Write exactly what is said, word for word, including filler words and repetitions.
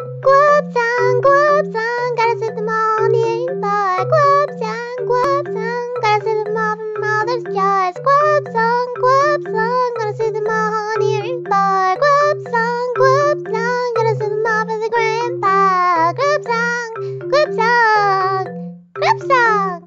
Grub song, grub song, gotta sit them all near and far. Grub song, grub song, gotta sit them all from all those jars. Grub song, grub song, gotta sit them all near and far. Grub song, grub song, gotta sit them all for the grandpa. Grub song, grub song, grub song.